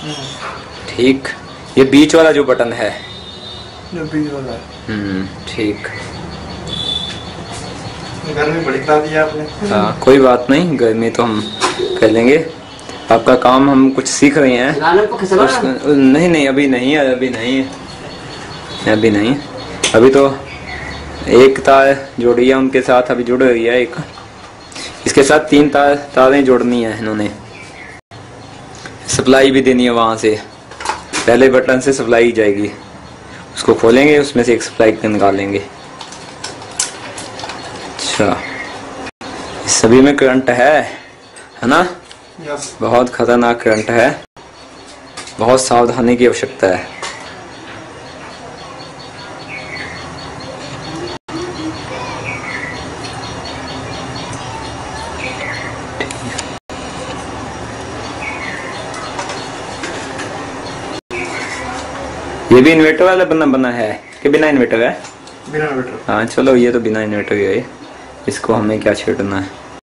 ठीक, ये बीच वाला जो बटन है, जो बीच वाला है। ठीक। गर्मी बड़ी करा दी आपने। हाँ कोई बात नहीं, गर्मी तो हम कर लेंगे। आपका काम हम कुछ सीख रहे हैं। नहीं नहीं अभी नहीं है, अभी नहीं है, अभी नहीं। अभी तो एक तार जोड़ी है उनके साथ, अभी जुड़ रही है एक। इसके साथ 3 तारें जोड़नी है इन्होंने। सप्लाई भी देनी है वहां से, पहले बटन से सप्लाई जाएगी, उसको खोलेंगे, उसमें से एक सप्लाई निकालेंगे। अच्छा, इस सभी में करंट है ना? यस। बहुत खतरनाक करंट है, बहुत सावधानी की आवश्यकता है। ये भी इन्वर्टर वाला बना है कि बिना इन्वर्टर है? बिना इन्वर्टर। हाँ चलो, ये तो बिना इन्वर्टर है, इसको हमें क्या छेड़ना है।